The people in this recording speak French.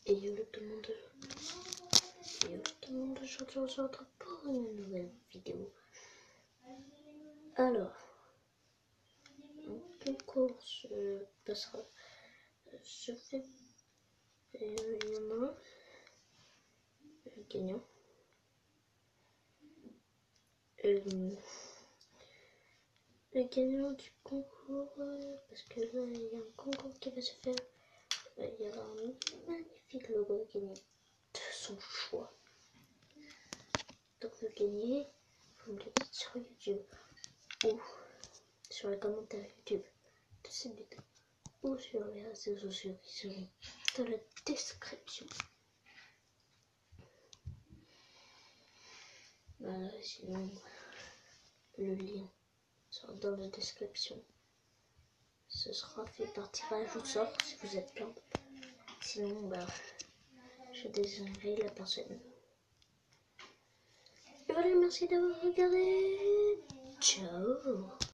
Et yo tout le monde, aujourd'hui on se retrouve pour une nouvelle vidéo. Alors, concours se passera, je fais, il y en a un gagnant. Le gagnant du concours, parce que là il y a un concours qui va se faire, il y aura un magnifique logo à gagner de son choix. Donc le gagner, vous me le dites sur YouTube ou sur les commentaires YouTube de cette vidéo ou sur les réseaux sociaux qui seront dans la description. Voilà, sinon le lien sera dans la description. Ce sera fait par tirage au sort si vous êtes plein. Sinon, je désignerai la personne. Et voilà, merci d'avoir regardé. Ciao.